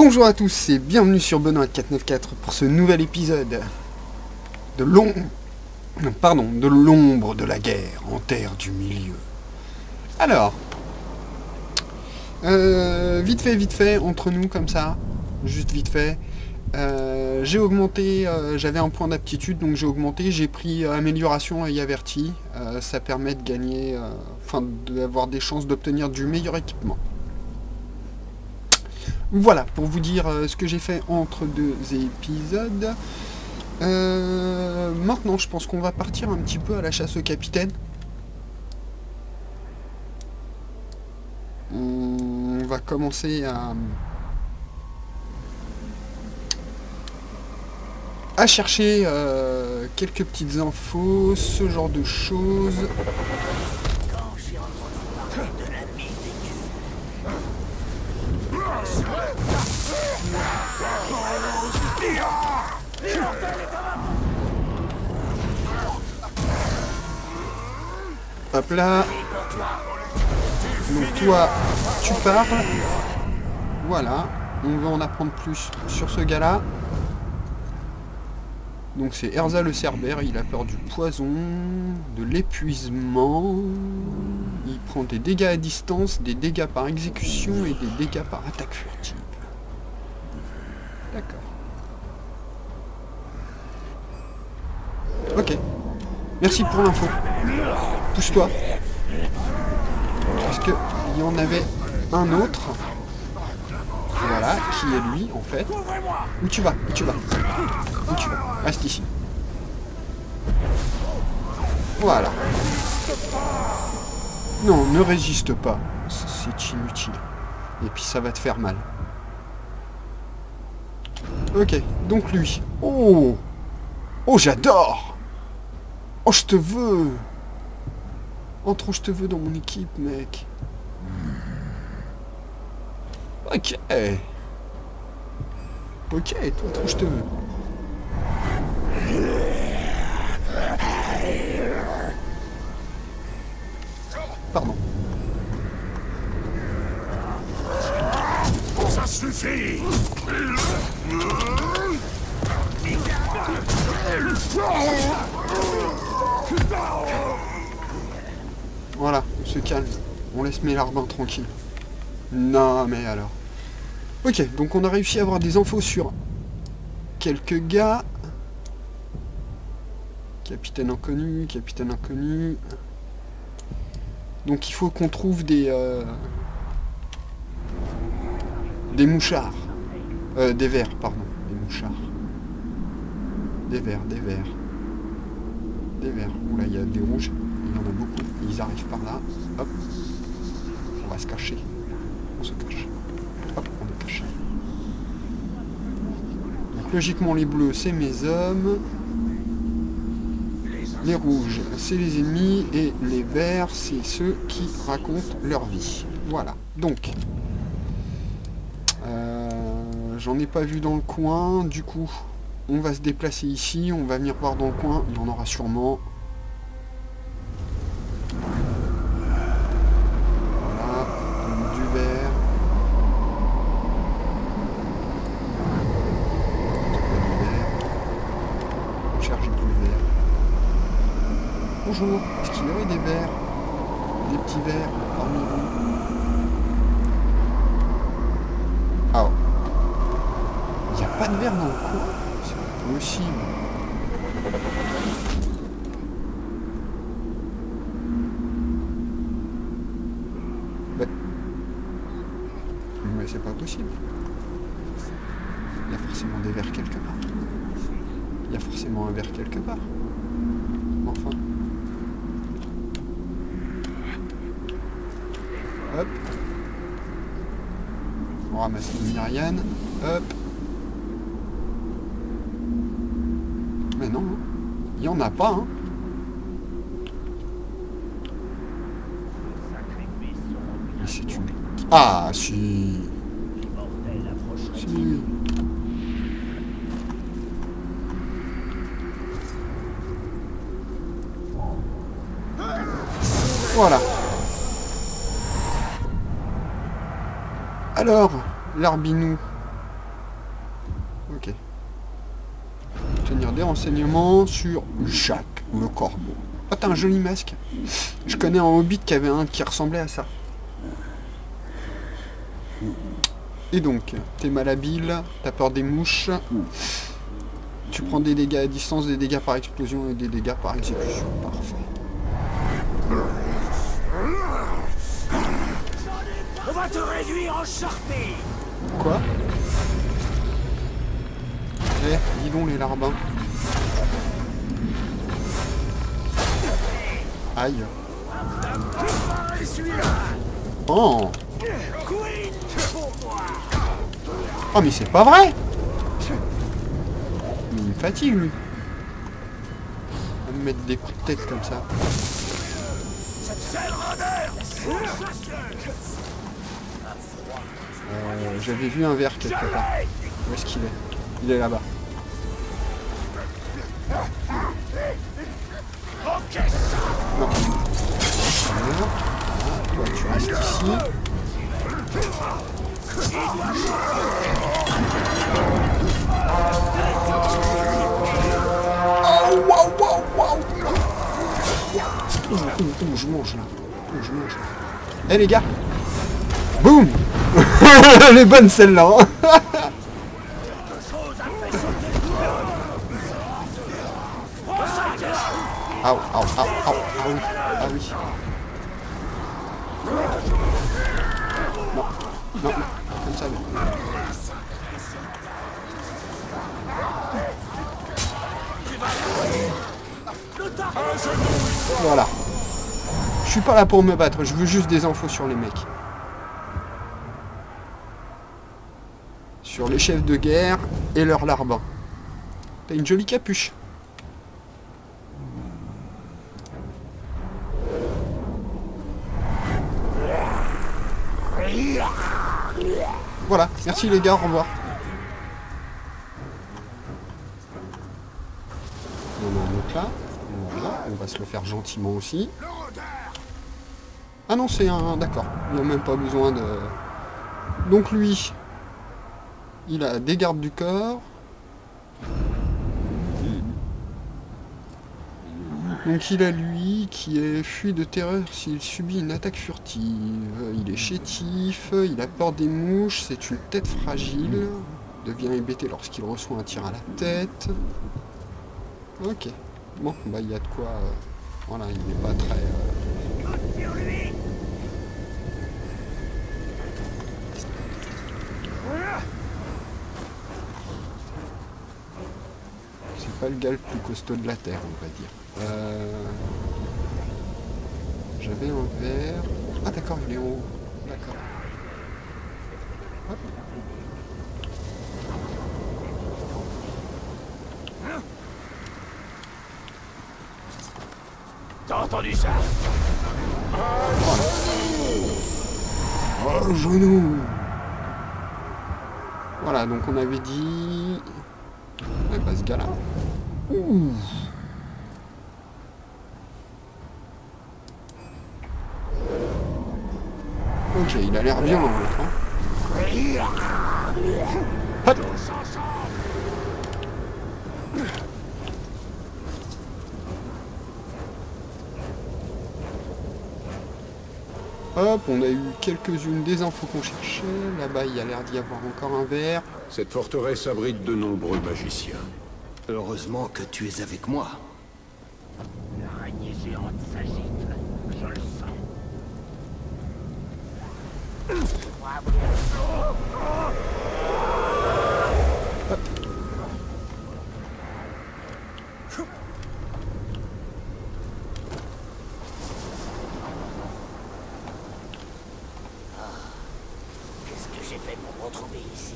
Bonjour à tous et bienvenue sur Benoît494 pour ce nouvel épisode de l'ombre de la guerre en terre du milieu. Alors, vite fait, entre nous comme ça, juste vite fait, j'ai augmenté, j'avais un point d'aptitude donc j'ai augmenté, j'ai pris amélioration œil averti, ça permet de gagner, d'avoir des chances d'obtenir du meilleur équipement. Voilà, pour vous dire ce que j'ai fait entre deux épisodes. Maintenant, je pense qu'on va partir un petit peu à la chasse au capitaine. On va commencer à chercher quelques petites infos, ce genre de choses. Hop là. Donc toi, tu parles. Voilà. On va en apprendre plus sur ce gars-là. Donc c'est Erza le Cerbère, il a peur du poison, de l'épuisement. Il prend des dégâts à distance, des dégâts par exécution et des dégâts par attaque furtive. D'accord. Ok. Merci pour l'info. Pousse-toi. Parce qu'il y en avait un autre. Voilà, qui est lui, en fait. Où tu vas? Où tu vas? Où tu vas? Reste ici. Voilà. Non, ne résiste pas. C'est inutile. Et puis ça va te faire mal. Ok, donc lui. Oh! Oh, j'adore! Oh, je te veux! Oh, trop je te veux dans mon équipe, mec. Ok. Ok, toi, trop je te veux. Pardon. Ça suffit! Voilà, on se calme. On laisse Mélardin tranquille. Non, mais alors. Ok, donc on a réussi à avoir des infos sur quelques gars. Capitaine inconnu, capitaine inconnu. Donc il faut qu'on trouve des mouchards. Des vers, pardon. Des mouchards. Des vers. Des vers. Oula, il y a des rouges. Il y en a beaucoup. Ils arrivent par là. Hop. On va se cacher. On se cache. Hop, on est caché. Donc logiquement les bleus c'est mes hommes. Les rouges c'est les ennemis. Et les verts c'est ceux qui racontent leur vie. Voilà. Donc. J'en ai pas vu dans le coin. Du coup, on va se déplacer ici. On va venir voir dans le coin. Il y en aura sûrement. Bonjour, est-ce qu'il y aurait des vers? Des petits vers parmi vous? Ah, il n'y a pas de vers dans le coin? C'est pas possible. Mais c'est pas possible. Il y a forcément des vers quelque part. Il y a forcément un vers quelque part. Enfin. Hop. On ramasse une Myriane. Hop. Mais non, il n'y en a pas, hein. Mais c'est une... Ah, si. Si. Voilà. Alors, l'Arbinou, obtenir des renseignements sur Jacques le Corbeau. Oh, t'as un joli masque. Je connais un hobbit qui avait un qui ressemblait à ça. Et donc, t'es malhabile, t'as peur des mouches. Tu prends des dégâts à distance, des dégâts par explosion et des dégâts par exécution. Parfait. On va te réduire en charpie. Quoi? Eh, dis donc les larbins. Aïe. Oh. Oh mais c'est pas vrai. Il me fatigue lui. On va me mettre des coups de tête comme ça. J'avais vu un verre quelque part. Où est-ce qu'il est? Il est là-bas. Non. Voilà. Toi tu restes ici. Oh, wow, wow, wow. Je mange là. Je mange là. Eh les gars. Boum. Elle est bonne celle-là. Ah oui. Ah oui. Non, comme ça, non. Voilà. Je suis pas là pour me battre, je veux juste des infos sur les mecs. Sur les chefs de guerre et leurs larbins. T'as une jolie capuche. Voilà, merci les gars, au revoir. On a un autre là. Voilà, on va se le faire gentiment aussi. Ah non, c'est un... D'accord, il n'a même pas besoin de... Donc lui, il a des gardes du corps. Donc il a lui qui est fui de terreur s'il subit une attaque furtive. Il est chétif, il a peur des mouches, c'est une tête fragile. Devient hébété lorsqu'il reçoit un tir à la tête. Ok. Bon, bah il y a de quoi... Voilà, il n'est pas très... C'est pas le gars le plus costaud de la Terre, on va dire. J'avais un verre... Ah d'accord, il est en haut. D'accord. Hop. T'as entendu ça? Oh, genou. Voilà, donc on avait dit... Ouais, bah ce gars-là. Ouh. Ok, il a l'air bien l'autre. Hein. Hop. Hop, on a eu quelques-unes des infos qu'on cherchait. Là-bas, il y a l'air d'y avoir encore un verre. Cette forteresse abrite de nombreux magiciens. Heureusement que tu es avec moi. L'araignée géante s'agite. Je le sens. Qu'est-ce que j'ai fait pour me retrouver ici?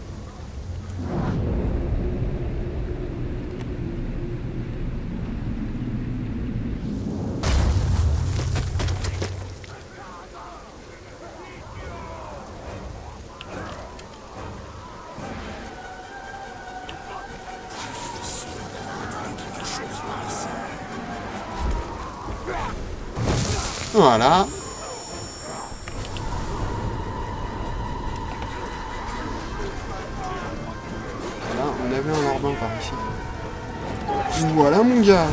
Voilà. Voilà, on avait un larbin par ici. Voilà mon gars.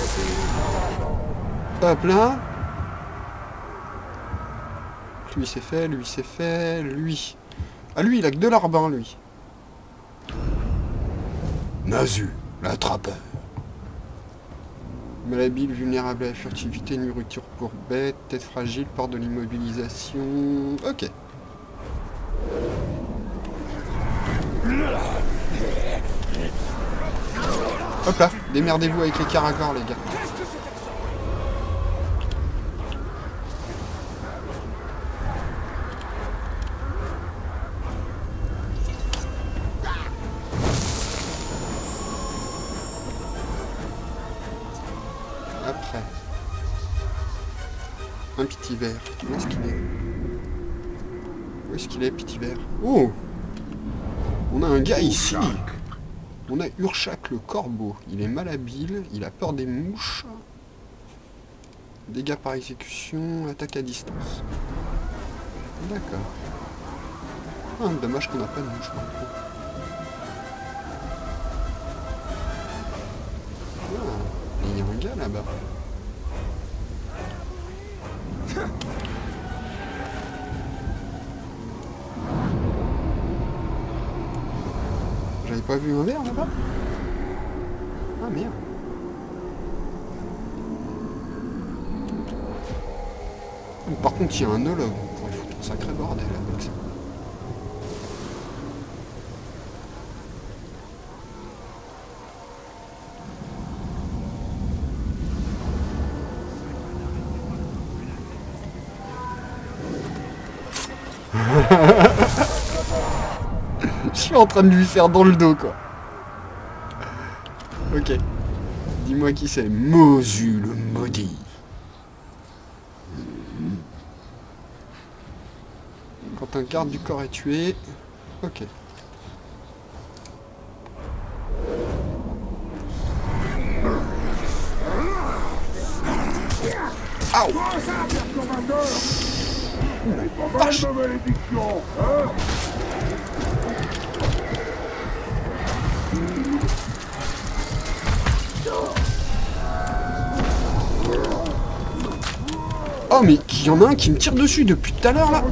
Hop là. Lui c'est fait, lui c'est fait, lui. Ah lui il a que de l'arbin lui. Nazu, l'attrapeur. Malhabile, vulnérable à la furtivité, nourriture pour bête, tête fragile, porte de l'immobilisation. Ok. Hop là, démerdez-vous avec les caracors les gars. Après. Un petit verre. Où est-ce qu'il est? Où est-ce qu'il est, petit verre? Oh! On a un gars ici. On a Urshak le corbeau. Il est malhabile, il a peur des mouches. Dégâts par exécution, attaque à distance. D'accord. Ah, dommage qu'on n'a pas de mouches par contre. Ah, il y a un gars là-bas. J'avais pas vu un verre là-bas? Ah merde. Par contre, il y a un hologue. On pourrait foutre un sacré bordel avec ça. Je suis en train de lui faire dans le dos, quoi. Ok. Dis-moi qui c'est. Mozu le maudit. Quand un garde du corps est tué... Ok. Aouh! Vache! Oh mais il y en a un qui me tire dessus depuis tout à l'heure là.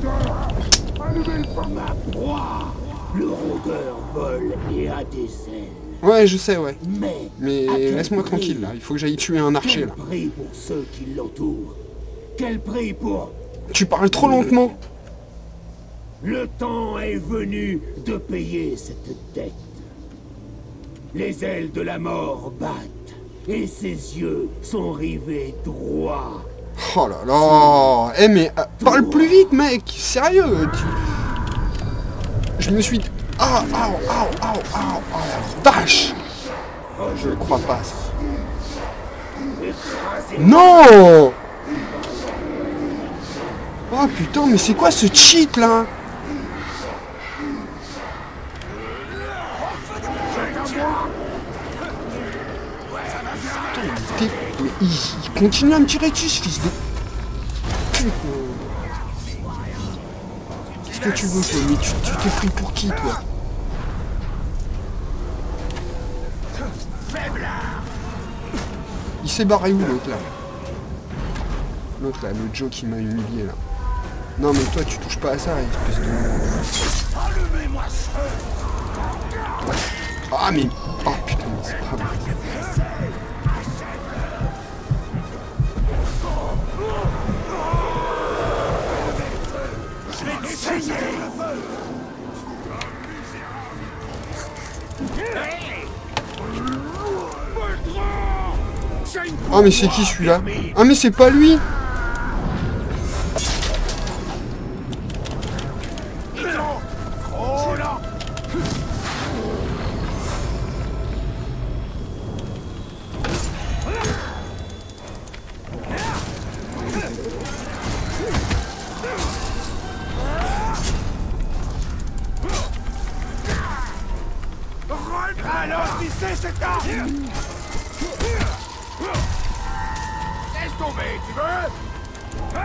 Ma proie, le rôdeur vole et a des ailes. Ouais je sais ouais. Mais Mais laisse-moi tranquille là, il faut que j'aille tuer un archer là. quel prix pour ceux qui l'entourent? Quel prix pour... Tu parles trop lentement. Le temps est venu de payer cette dette. Les ailes de la mort battent et ses yeux sont rivés droit. Oh là là. Eh mais parle plus vite mec, sérieux. Je me suis... Ah, la vache. Je ne crois pas ça. Non. Oh putain mais c'est quoi ce cheat là? Mais il continue à me tirer dessus, ce fils de... Putain. Qu'est-ce que tu veux, toi? Mais tu t'es pris pour qui, toi? Il s'est barré où, l'autre, là? L'autre, là, le Joe qui m'a humilié, là. Non, mais toi, tu touches pas à ça, espèce de... Ouais. Ah, mais... Oh, putain, c'est pas vrai. Ah mais c'est qui celui-là? Ah mais c'est pas lui. Alors, qui c'est cet arme? Laisse tomber, tu veux?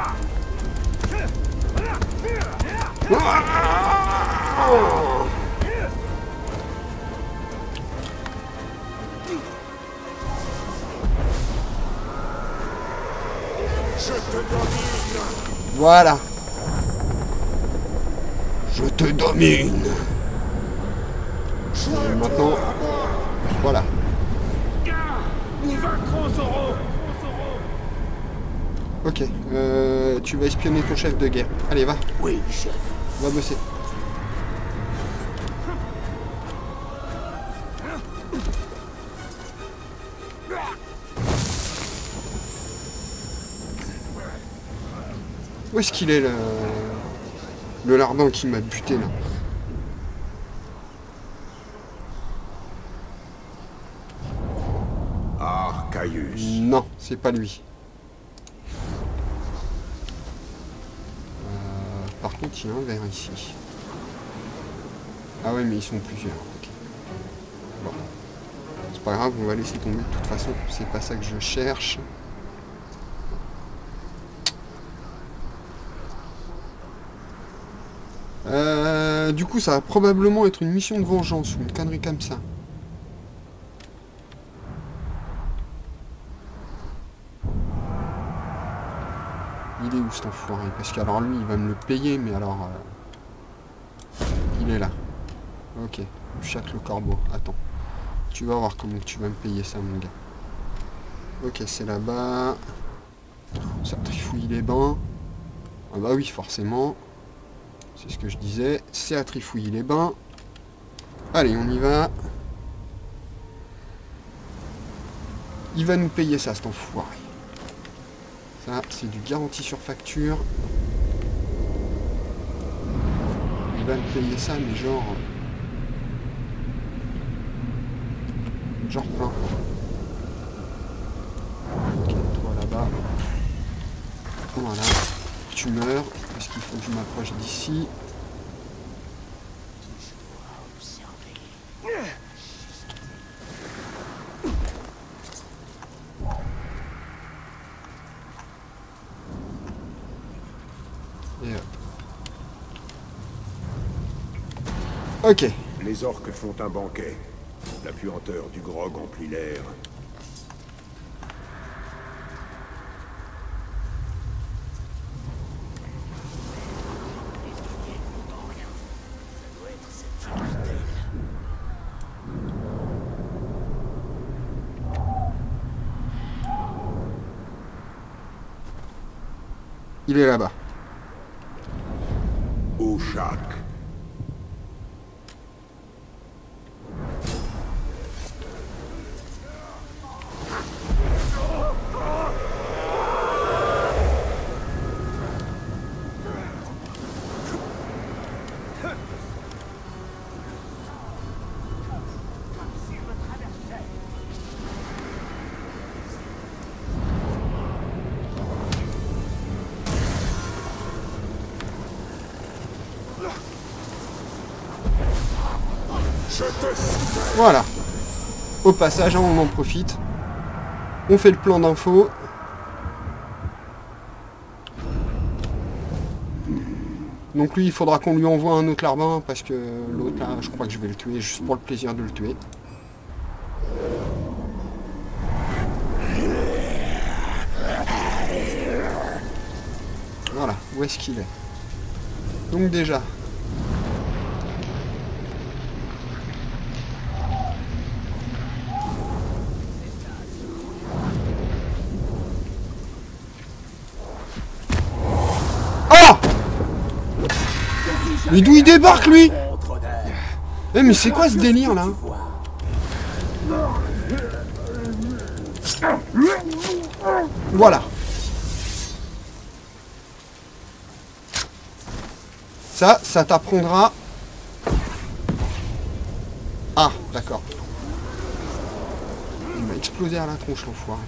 Voilà. Je te domine. Et maintenant, voilà. Nous vaincrons Zoro. Ok, tu vas espionner ton chef de guerre. Allez, va, Oui, chef. va bosser. Où est-ce qu'il est, le lardin qui m'a buté, là? Arcaius. Non, c'est pas lui. Par contre, il y a un verre ici. Ah ouais, mais ils sont plusieurs. Ok. Bon. C'est pas grave, on va laisser tomber. De toute façon, c'est pas ça que je cherche. Du coup, ça va probablement être une mission de vengeance ou une connerie comme ça. Il est où cet enfoiré? Parce qu'alors lui, il va me le payer, mais alors... il est là. Ok, chatte le corbeau. Attends. Tu vas voir comment tu vas me payer ça, mon gars. Ok, c'est là-bas. Ça trifouille les bains. Ah bah oui, forcément. C'est ce que je disais. C'est à trifouiller les bains. Allez, on y va. Il va nous payer ça, cet enfoiré. Ça, c'est du garantie sur facture. Il va me payer ça, mais genre... genre plein. Ok, toi là-bas. Voilà. Tu meurs, parce qu'il faut que je m'approche d'ici. Et hop. Ok. Les orques font un banquet. La puanteur du grog emplit l'air. Il est là-bas. Au chac. Voilà. Au passage, hein, on en profite. On fait le plan d'info. Donc lui, il faudra qu'on lui envoie un autre larbin, parce que l'autre, là, je crois que je vais le tuer, juste pour le plaisir de le tuer. Voilà, où est-ce qu'il est? Donc déjà... Mais d'où il débarque, lui? Eh, mais c'est quoi ce délire, là? Voilà. Ça t'apprendra... Ah, d'accord. Il m'a explosé à la tronche, l'enfoiré.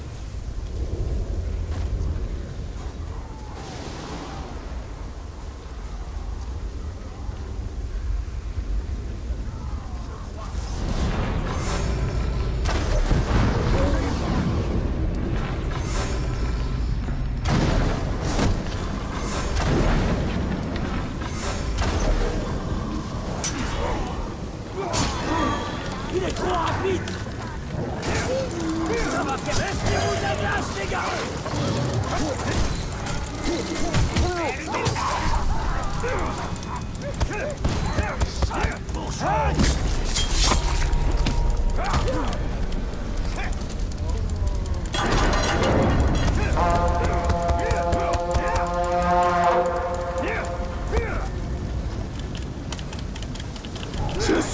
Il est trop rapide. Ça va faire... Laissez-vous des glaces, les gars.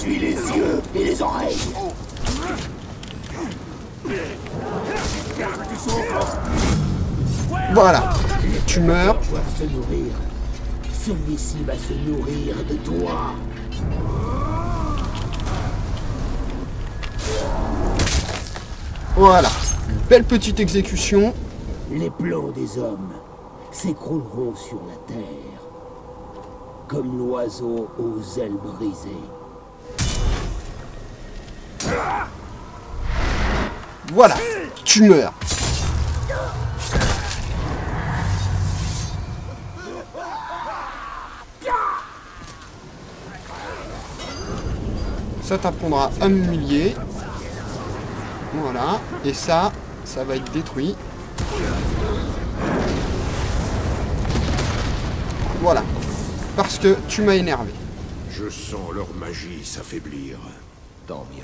suis les yeux et les oreilles. Voilà. Tu meurs. Ils doivent se nourrir. Celui-ci va se nourrir de toi. Voilà. Une belle petite exécution. Les plans des hommes s'écrouleront sur la terre, comme l'oiseau aux ailes brisées. Voilà. Tu meurs. Ça t'apprendra à m'humilier. Voilà. Et ça va être détruit. Voilà. Parce que tu m'as énervé. Je sens leur magie s'affaiblir. Tant mieux.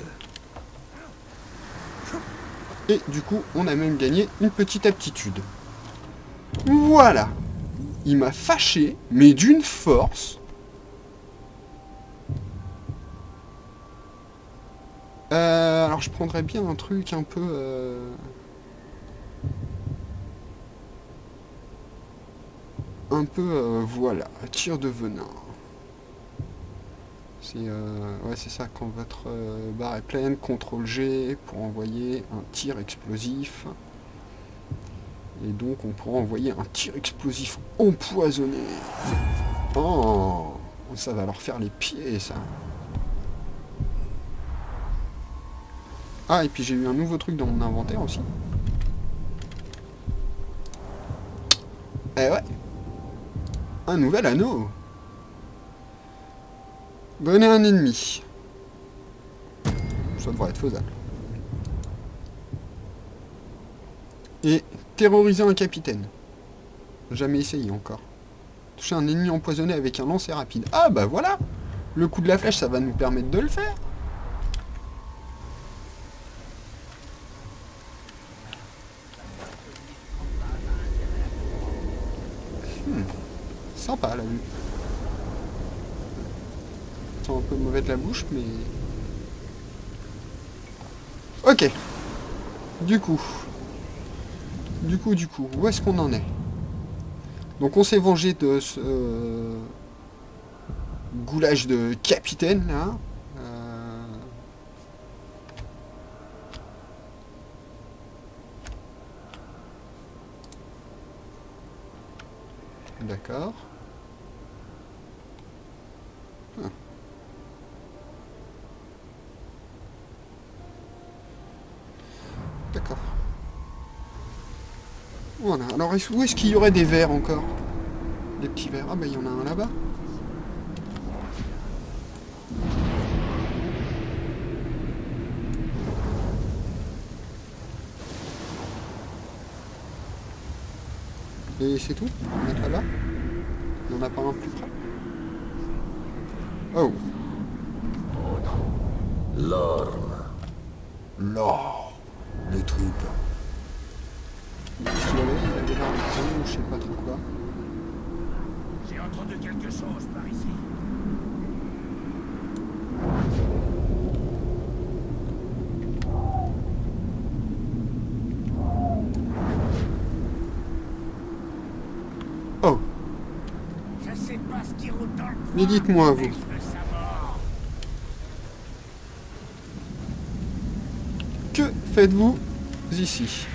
Et du coup, on a même gagné une petite aptitude. Voilà. Il m'a fâché, mais d'une force. Alors je prendrais bien un truc un peu... voilà, tir de venin. C'est ouais, c'est ça, quand votre barre est pleine, CTRL G pour envoyer un tir explosif. Et donc on pourra envoyer un tir explosif empoisonné. Oh, ça va leur faire les pieds, ça. Ah, et puis j'ai eu un nouveau truc dans mon inventaire aussi. Eh ouais. Un nouvel anneau. Donner un ennemi. Ça devrait être faisable. Et terroriser un capitaine. Jamais essayé encore. Toucher un ennemi empoisonné avec un lancer rapide. Ah bah voilà. Le coup de la flèche, ça va nous permettre de le faire. Sympa la vue. C'est un peu mauvais de la bouche, mais... Ok. Du coup, où est-ce qu'on en est? Donc on s'est vengé de ce goulage de capitaine, là. D'accord. D'accord. Voilà. Alors, où est-ce qu'il y aurait des vers encore? Des petits vers. Ah, bah, il y en a un là-bas. Et c'est tout? On va mettre là-bas? Il n'y en a pas un plus près? Oh. L'orme. L'or. Le troupe. Qu'est-ce qu'il avait? Il avait l'air de prendre, ou je sais pas trop quoi. J'ai entendu quelque chose par ici. Oh. Je sais pas ce qui roule dans le coin, Mais dites-moi, vous. mais je veux savoir. Que faites-vous ici?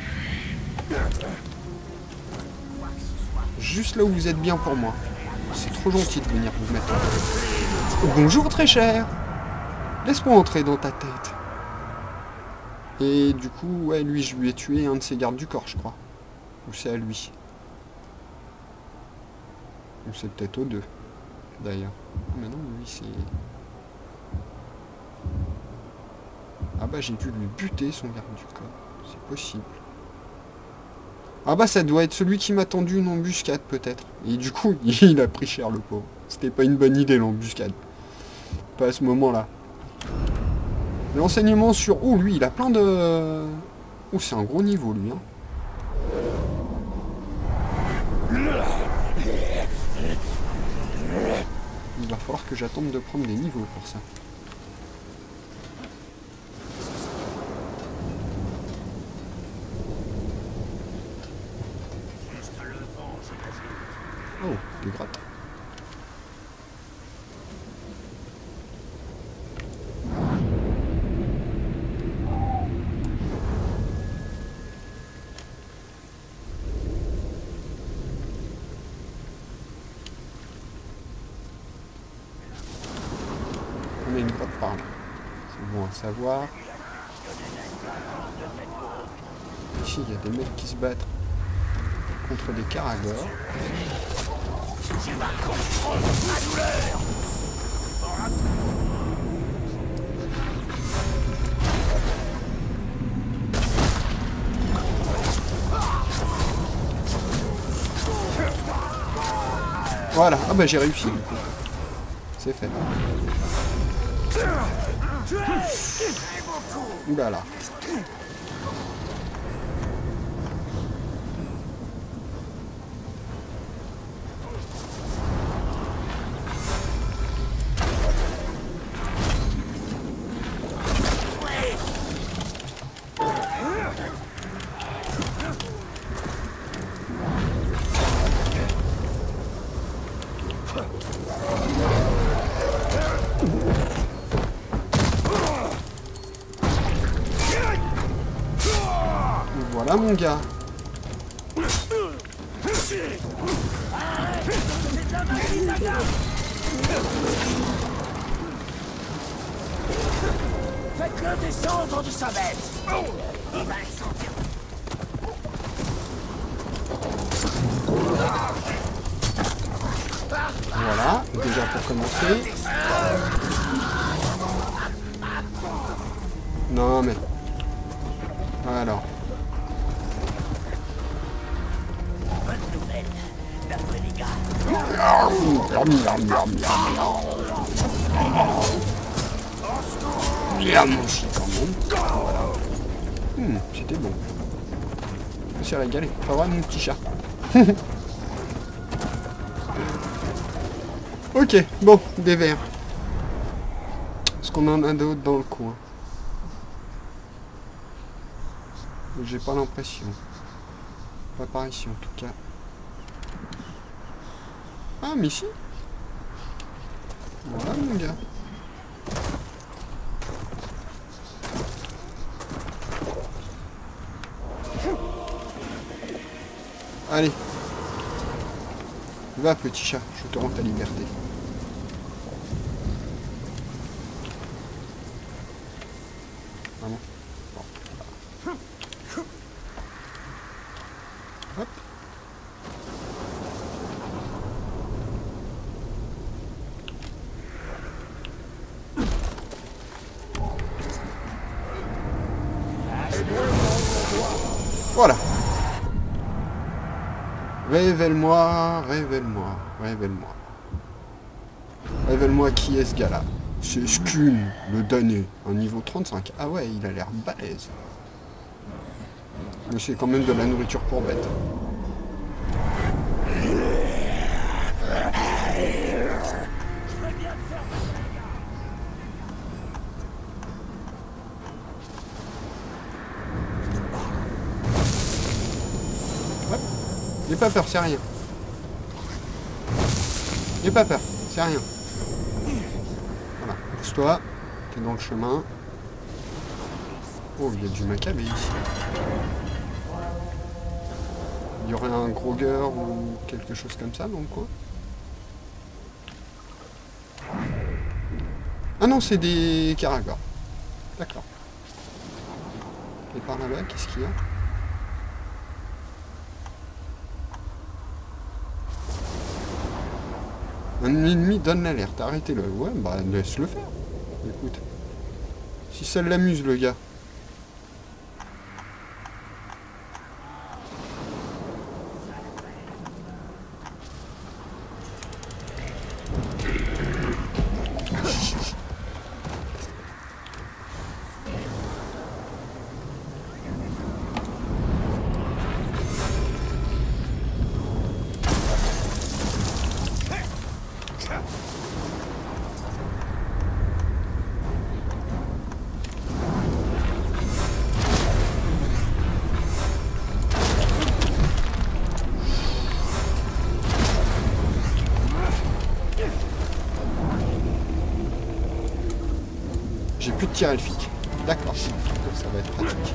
Juste là où vous êtes bien pour moi. C'est trop gentil de venir vous mettre là. Bonjour très cher. Laisse-moi entrer dans ta tête. Et du coup, ouais, lui, je lui ai tué un de ses gardes du corps, je crois. Ou c'est à lui. Ou c'est peut-être aux deux, d'ailleurs. Ah, mais non, lui, c'est... Ah bah, j'ai dû lui buter son garde du corps. C'est possible. Ah bah, ça doit être celui qui m'a tendu une embuscade, peut-être. Et du coup, il a pris cher, le pauvre. C'était pas une bonne idée, l'embuscade. Pas à ce moment-là. Les renseignements sur... Oh, lui, il a plein de... Oh, c'est un gros niveau, lui, hein. Il va falloir que j'attende de prendre des niveaux pour ça. a une grotte par là. C'est bon à savoir. Ici, il y a des mecs qui se battent contre des caragors. Tu vas comprendre ma douleur. Voilà, ah bah j'ai réussi du coup. C'est fait. Ouh là là. Voilà mon gars. Faites-le descendre de sa bête. Il va le sentir. Voilà, déjà pour commencer. Non mais... Alors. Bonne nouvelle, d'après les gars. Bien mangé quand même. Voilà. C'était bon. Je me suis régalé. Pas vrai mon petit chat. Ok, bon, des vers. Est-ce qu'on en a d'autres dans le coin? J'ai pas l'impression. Pas par ici en tout cas. Ah mais si. Voilà mon gars. Allez. Va petit chat, je te rends ta liberté. Vraiment. Bon. Hop. Voilà. Révèle-moi, révèle-moi, révèle-moi. Révèle-moi qui est ce gars-là. C'est Skun, le damné, un niveau 35. Ah ouais, il a l'air balèze. Mais c'est quand même de la nourriture pour bête. N'aie pas peur, c'est rien. N'aie pas peur, c'est rien. Voilà, pousse-toi, t'es dans le chemin. Oh, il y a du macabé ici. Il y aurait un Groger ou quelque chose comme ça dans le coin. Ah non, c'est des caragors. D'accord. Et par là-bas, qu'est-ce qu'il y a? Un ennemi donne l'alerte, arrêtez-le. Ouais, bah laisse-le faire. Écoute. Si ça l'amuse, le gars. J'ai plus de tir elfique. D'accord. Ça va être pratique.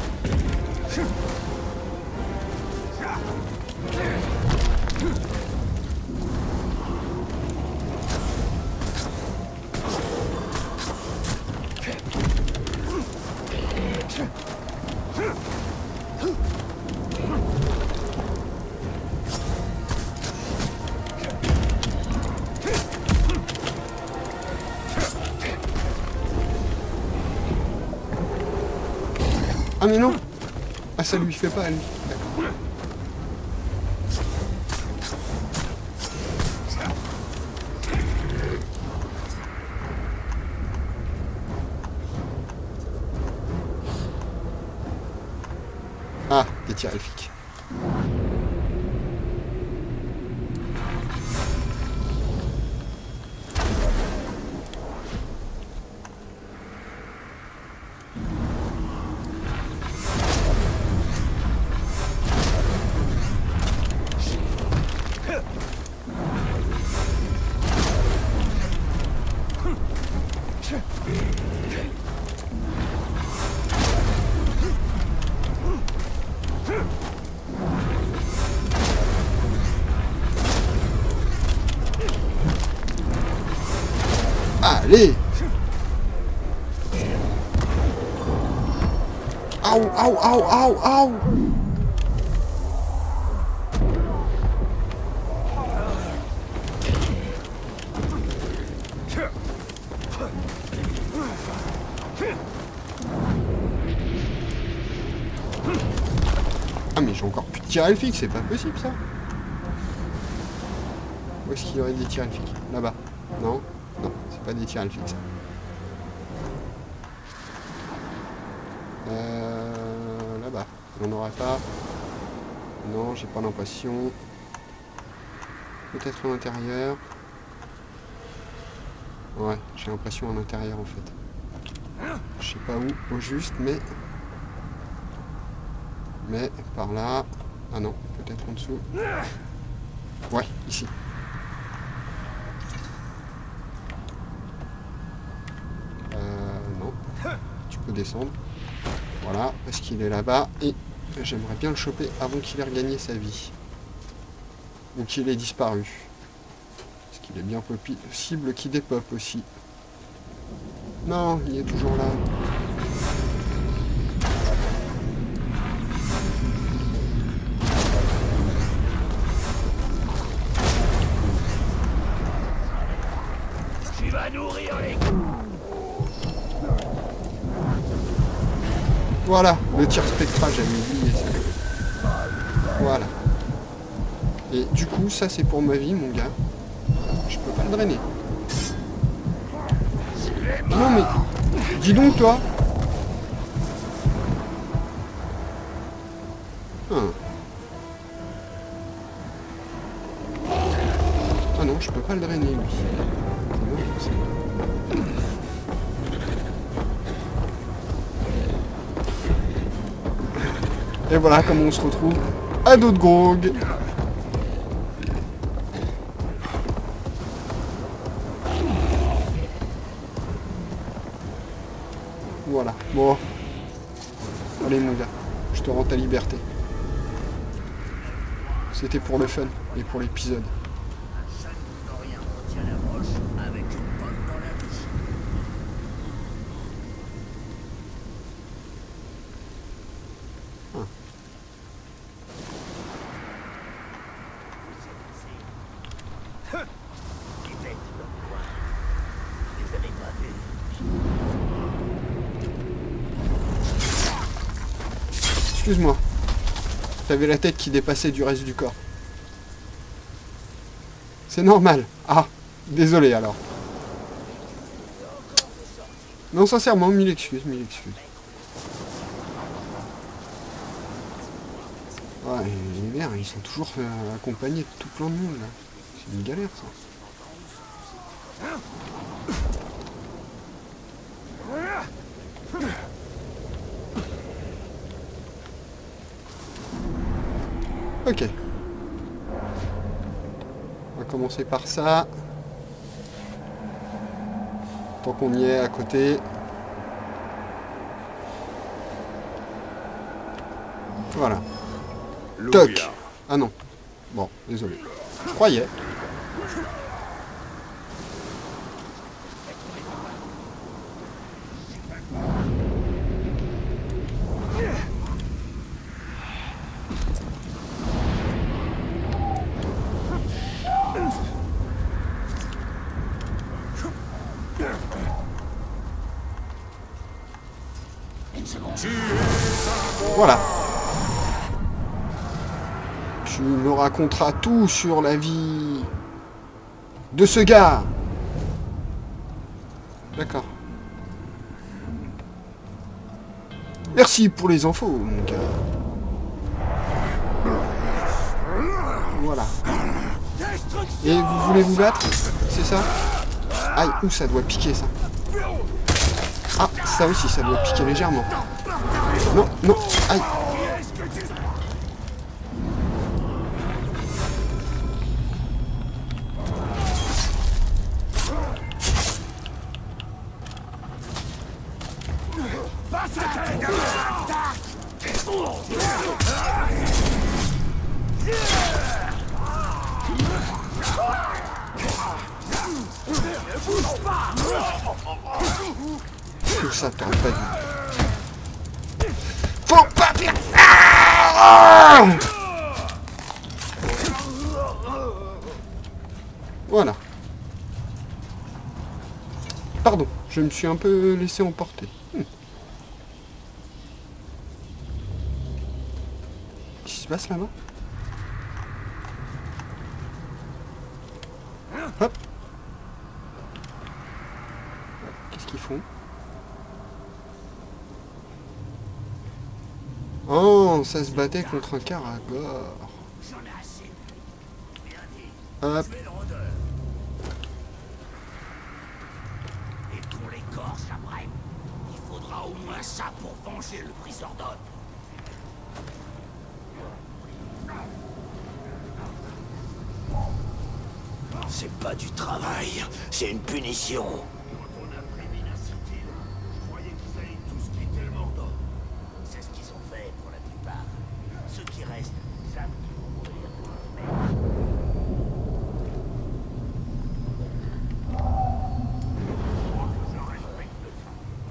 Ah mais non. Ah ça lui fait pas à lui. D'accord. Ah, des tirs elfiques. Allez! Aouh, aouh, aouh, aouh, aouh! Ah mais j'ai encore plus de tir elfique, c'est pas possible ça. Où est-ce qu'il y aurait des tirs elfiques? Là-bas. Non? Non, c'est pas des tirs elfiques ça. Là-bas. On n'en aura pas. Non, j'ai pas l'impression. Peut-être à l'intérieur. Ouais, j'ai l'impression à l'intérieur en fait. Je sais pas où, au juste, mais... Mais par là... Ah non, peut-être en dessous. Ouais, ici. Non. Tu peux descendre. Voilà, parce qu'il est là-bas. Et j'aimerais bien le choper avant qu'il ait regagné sa vie. Ou qu'il ait disparu. Parce qu'il est bien possible qu'il dépop aussi. Non, il est toujours là. Tu vas nourrir les... Voilà, le tir spectral, j'avais oublié ça. Voilà. Et du coup, ça c'est pour ma vie, mon gars. Je peux pas le drainer. Non mais... Dis donc, toi. Ah non, je peux pas le drainer, lui. C'est bon, et voilà comment on se retrouve à dos de Grog. Voilà, bon. Allez mon gars, je te rends ta liberté. C'était pour le fun et pour l'épisode. Excuse-moi. T'avais la tête qui dépassait du reste du corps. C'est normal. Ah, désolé alors. Non, sincèrement, mille excuses, mille excuses. Ouais, les verts, ils sont toujours accompagnés de tout plein de monde là. C'est une galère ça. Ok. On va commencer par ça. Tant qu'on y est à côté. Voilà. Toc. Ah non. Bon, désolé. Je croyais. Tu es Voilà. Tu me raconteras tout sur la vie de ce gars. D'accord. Merci pour les infos, mon gars. Voilà. Et vous voulez vous battre? C'est ça? Aïe, où ça doit piquer, ça? Ah, ça aussi, ça doit piquer légèrement. Non, non, aïe. Tout ça, t'aurais pas dit. Faut pas faire ça! Voilà. Pardon, je me suis un peu laissé emporter. Qu'est-ce qui se passe là-bas? Hop. Qu'est-ce qu'ils font? Oh, ça se battait contre un caragor. Hop. Et pour les corps, après, il faudra au moins ça pour venger le briseur d'Od. C'est pas du travail, c'est une punition. Quand on a prévu la cité, je croyais qu'ils allaient tous quitter le Mordor. C'est ce qu'ils ont fait pour la plupart. Ceux qui restent savent qu'ils vont mourir. Je respecte ça.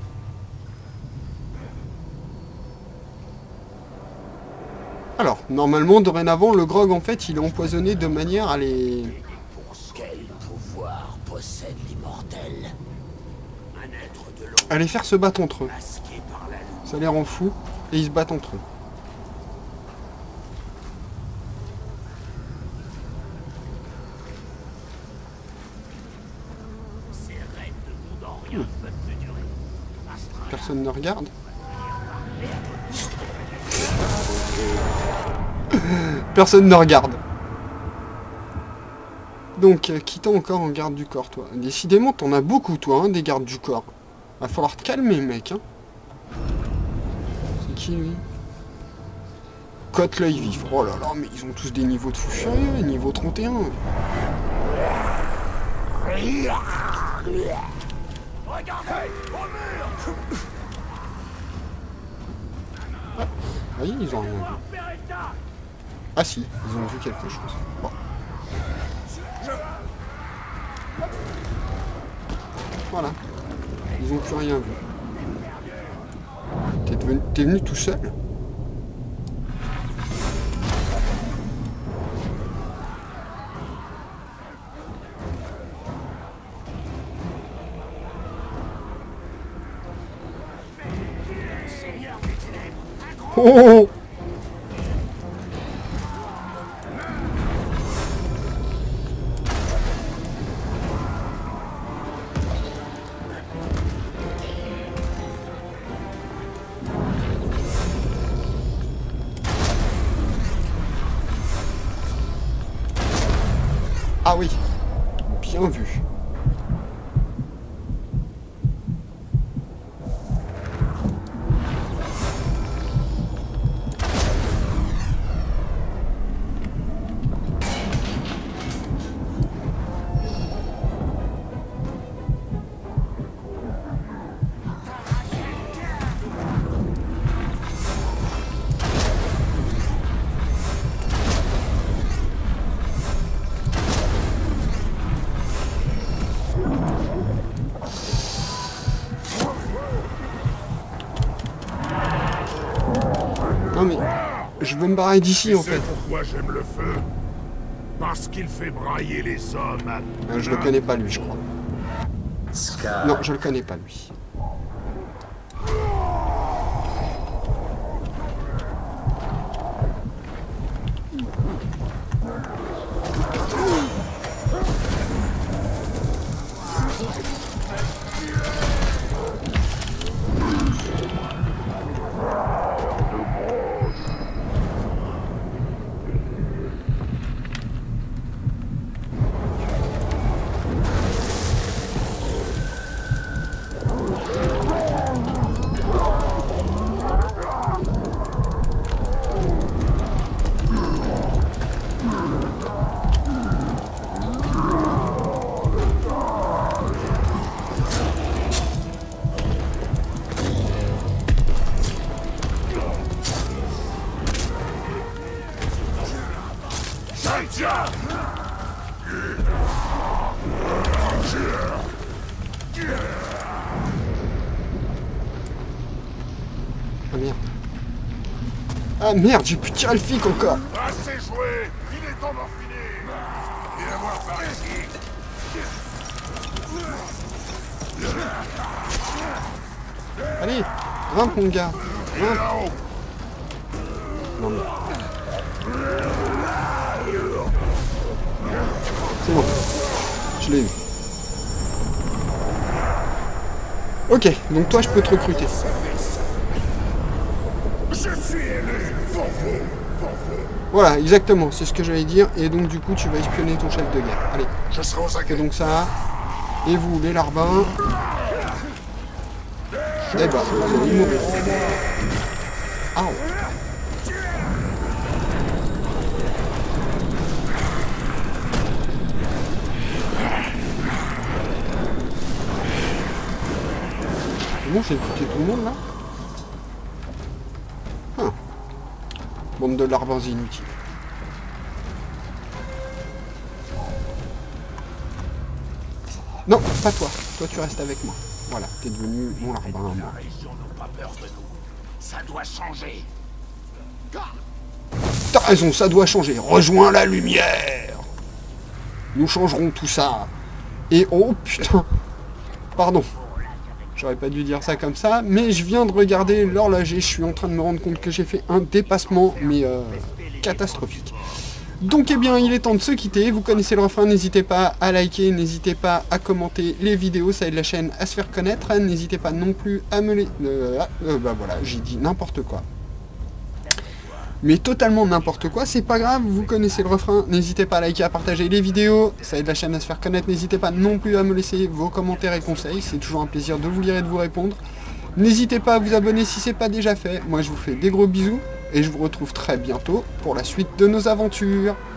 Alors, normalement, dorénavant, le grog, en fait, il est empoisonné de manière à les... Quel pouvoir possède l'immortel? Un être de l'ombre à les faire se battre entre eux. masqué par la lumière. Ça les rend fous, et ils se battent entre eux. Ces raids de Gondoriens peuvent te durer. Astra Personne ne regarde. Personne ne regarde. Donc, qui t'a encore en garde du corps, toi? Décidément, t'en as beaucoup, toi, hein, des gardes du corps. Va falloir te calmer, mec, hein. C'est qui, lui? Cote l'œil vif. Oh là là, mais ils ont tous des niveaux de fou furieux, niveau 31. Regardez, au mur. Ah, voyez, ils ont rien vu. Ah si, ils ont vu quelque chose. Bon. Voilà. Ils ont plus rien vu. T'es venu tout seul? Oh, oh, oh. Ah oui, bien vu. Non mais, je veux me barrer d'ici en fait. Pourquoi j'aime le feu? Parce qu'il fait brailler les hommes à... Je le connais pas lui, je crois. Non, je le connais pas lui. Ah merde, j'ai pu tirer le flic encore. Assez joué. Il est temps d'en finir. Viens voir par ici. Allez, grimpe mon gars. Grimpe. Non mais... C'est bon. Je l'ai eu. Ok, donc toi je peux te recruter. Je suis élu pour vous. Voilà, exactement, c'est ce que j'allais dire. Et donc du coup tu vas espionner ton chef de guerre. Allez, Je serai aux fais aguets. donc ça. Et vous, les larbins. Eh bah, vous allez mourir. Ah ouais. Bon, j'ai écouté tout le monde là. Ah. Bande de larbins inutiles. Non, pas toi. Toi, tu restes avec moi. Voilà, t'es devenu mon larbin à moi. La région n'a pas peur de nous. Ça doit changer. T'as raison, ça doit changer. Rejoins la lumière. Nous changerons tout ça. Et oh putain. Pardon. J'aurais pas dû dire ça comme ça, mais je viens de regarder l'horloger. Je suis en train de me rendre compte que j'ai fait un dépassement, mais catastrophique. Donc eh bien, il est temps de se quitter. Vous connaissez le refrain, n'hésitez pas à liker, n'hésitez pas à commenter les vidéos, ça aide la chaîne à se faire connaître. N'hésitez pas non plus à me les... bah voilà, j'ai dit n'importe quoi. Mais totalement n'importe quoi, c'est pas grave, vous connaissez le refrain, n'hésitez pas à liker, à partager les vidéos, ça aide la chaîne à se faire connaître, n'hésitez pas non plus à me laisser vos commentaires et conseils, c'est toujours un plaisir de vous lire et de vous répondre. N'hésitez pas à vous abonner si c'est pas déjà fait, moi je vous fais des gros bisous, et je vous retrouve très bientôt pour la suite de nos aventures.